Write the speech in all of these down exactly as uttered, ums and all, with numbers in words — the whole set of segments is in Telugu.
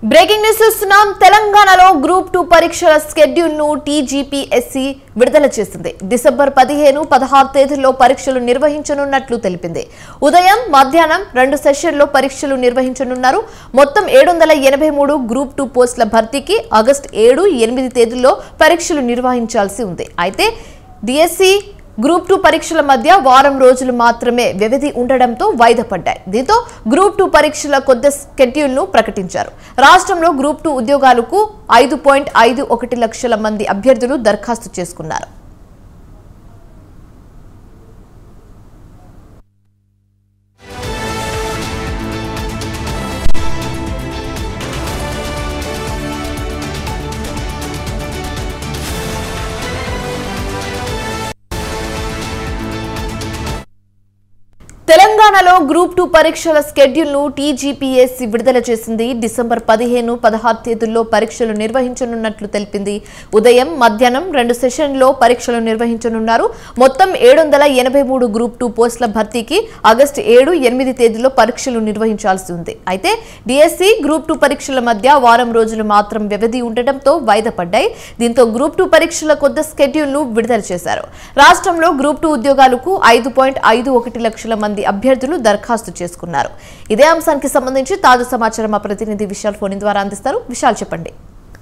బ్రేకింగ్ న్యూస్ చూస్తున్నాం. తెలంగాణలో గ్రూప్ టూ పరీక్షల షెడ్యూల్ ను టీజీపీఎస్సీ విడుదల చేసింది. డిసెంబర్ పదిహేను పదహారు తేదీల్లో పరీక్షలు నిర్వహించనున్నట్లు తెలిపింది. ఉదయం మధ్యాహ్నం రెండు సెషన్లో పరీక్షలు నిర్వహించనున్నారు. మొత్తం ఏడు వందల ఎనభై మూడు గ్రూప్ టూ పోస్టుల భర్తీకి ఆగస్టు ఏడు ఎనిమిది తేదీల్లో పరీక్షలు నిర్వహించాల్సి ఉంది. అయితే డిఎస్సి గ్రూప్ టూ పరీక్షల మధ్య వారం రోజులు మాత్రమే వ్యవధి ఉండడంతో వాయిదా పడ్డాయి. దీంతో గ్రూప్ టూ పరీక్షల కొత్త షెడ్యూల్ ను ప్రకటించారు. రాష్ట్రంలో గ్రూప్ టూ ఉద్యోగాలకు ఐదు పాయింట్ ఐదు ఒకటి లక్షల మంది అభ్యర్థులు దరఖాస్తు చేసుకున్నారు. తెలంగాణలో గ్రూప్ టూ పరీక్షల షెడ్యూల్ ను టీజీపీఎస్సీ విడుదల చేసింది. డిసెంబర్ పదిహేను పదహారు తేదీల్లో పరీక్షలు నిర్వహించనున్నట్లు తెలిపింది. ఉదయం మధ్యాహ్నం రెండు సెషన్లో పరీక్షలు నిర్వహించనున్నారు. మొత్తం ఏడు వందల ఎనభై మూడు గ్రూప్ టూ పోస్టుల భర్తీకి ఆగస్టు ఏడు ఎనిమిది తేదీలో పరీక్షలు నిర్వహించాల్సి ఉంది. అయితే డిఎస్సి గ్రూప్ టూ పరీక్షల మధ్య వారం రోజులు మాత్రం వ్యవధి ఉండటంతో వాయిదా పడ్డాయి. దీంతో గ్రూప్ టూ పరీక్షల కొత్త షెడ్యూల్ ను విడుదల చేశారు. రాష్ట్రంలో గ్రూప్ టూ ఉద్యోగాలకు ఐదు పాయింట్ ఐదు ఒకటి లక్షల మంది అభ్యర్థులు దరఖాస్తు చేసుకున్నారు. ఇదే అంశానికి సంబంధించి తాజా సమాచారం మా ప్రతినిధి విశాల్ ఫోన్ ద్వారా అందిస్తారు. విశాల్ చెప్పండి.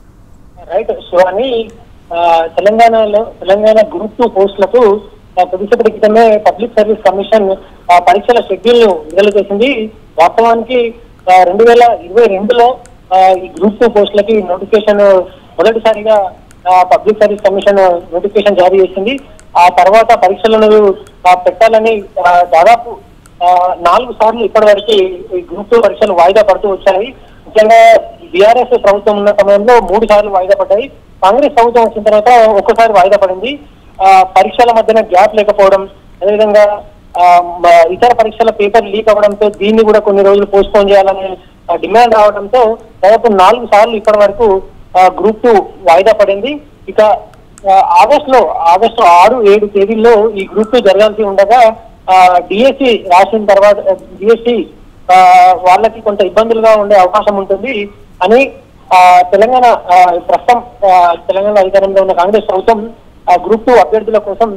రైట్ శివాని, తెలంగాణలో తెలంగాణ గ్రూప్ టూ పోస్టులకు కొద్దిసేపటి క్రితమే పబ్లిక్ సర్వీస్ కమిషన్ పరీక్షల షెడ్యూల్ ను విడుదల చేసింది. వాస్తవానికి రెండు వేల ఇరవై రెండులో ఈ గ్రూప్ టూ పోస్టులకి నోటిఫికేషన్ మొదటిసారిగా పబ్లిక్ సర్వీస్ కమిషన్ నోటిఫికేషన్ జారీ చేసింది. ఆ తర్వాత పరీక్షలను పెట్టాలని దాదాపు నాలుగు సార్లు ఇప్పటి వరకు ఈ గ్రూప్ టూ పరీక్షలు వాయిదా పడుతూ వచ్చాయి. ముఖ్యంగా బీఆర్ఎస్ ప్రభుత్వం ఉన్న సమయంలో మూడు సార్లు వాయిదా పడ్డాయి. కాంగ్రెస్ ప్రభుత్వం వచ్చిన తర్వాత ఒక్కసారి వాయిదా పడింది. ఆ పరీక్షల మధ్యన గ్యాప్ లేకపోవడం, అదేవిధంగా ఇతర పరీక్షల పేపర్ లీక్ అవ్వడంతో దీన్ని కూడా కొన్ని రోజులు పోస్ట్ పోన్ చేయాలని డిమాండ్ రావడంతో దాదాపు నాలుగు సార్లు ఇప్పటి వరకు గ్రూప్ టూ వాయిదా పడింది. ఇక ఆగస్టు లో ఆగస్టు ఆరు ఏడు తేదీల్లో ఈ గ్రూప్ టూ జరగాల్సి ఉండగా డిఎస్సి రాసిన తర్వాత డిఎస్సి వాళ్ళకి కొంత ఇబ్బందులుగా ఉండే అవకాశం ఉంటుంది అని తెలంగాణ ప్రస్తుతం తెలంగాణ అధికారంలో ఉన్న కాంగ్రెస్ ప్రభుత్వం గ్రూప్ టూ అభ్యర్థుల కోసం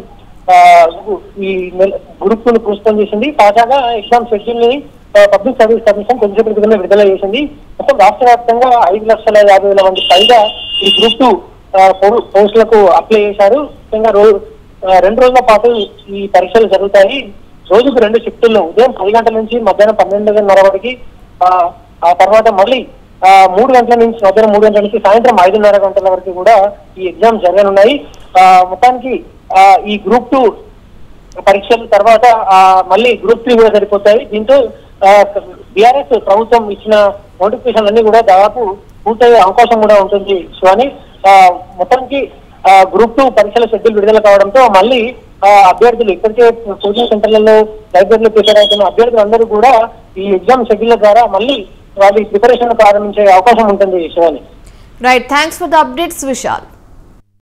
ఈ గ్రూప్ టూ ను పోస్ట్పోన్ చేసింది. తాజాగా ఎగ్జామ్ షెడ్యూల్ ని పబ్లిక్ సర్వీస్ కమిషన్ కొద్దిసేపటి క్రితమే విడుదల చేసింది. మొత్తం రాష్ట్ర వ్యాప్తంగా ఐదు లక్షల యాభై వేల మంది పైగా ఈ గ్రూప్ టూ పోస్టులకు అప్లై చేశారు. ముఖ్యంగా రోజు రెండు రోజుల పాటు ఈ పరీక్షలు జరుగుతాయి. రోజుకు రెండు షిఫ్టుల్లో ఉదయం పది గంటల నుంచి మధ్యాహ్నం పన్నెండున్నర వరకు, ఆ తర్వాత మళ్ళీ మూడు గంటల నుంచి మధ్యాహ్నం మూడు గంటల నుంచి సాయంత్రం ఐదున్నర గంటల వరకు కూడా ఈ ఎగ్జామ్ జరగనున్నాయి. మొత్తానికి ఈ గ్రూప్ టూ పరీక్షల తర్వాత మళ్ళీ గ్రూప్ త్రీ కూడా సరిపోతాయి. దీంతో బీఆర్ఎస్ ప్రభుత్వం ఇచ్చిన నోటిఫికేషన్ అన్ని కూడా దాదాపు పూర్తయ్యే అవకాశం కూడా ఉంటుంది. శివాని, మొత్తానికి గ్రూప్ టూ పరీక్షల షెడ్యూల్ విడుదల కావడంతో మళ్ళీ అభ్యర్థులు ఇప్పటికే కోచింగ్ సెంటర్లలో లైబ్రరీలో ప్రిపేర్ అవుతున్న అభ్యర్థులు అందరూ కూడా ఈ ఎగ్జామ్ షెడ్యూల్ ద్వారా మళ్ళీ వాళ్ళ ప్రిపరేషన్ ప్రారంభించే అవకాశం ఉంటుంది. Shivani, right, thanks for the updates Vishal.